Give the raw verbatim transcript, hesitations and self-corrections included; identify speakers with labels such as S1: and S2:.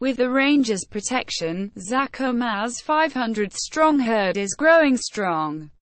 S1: With the ranger's protection, Zakuma's five hundred strong herd is growing strong.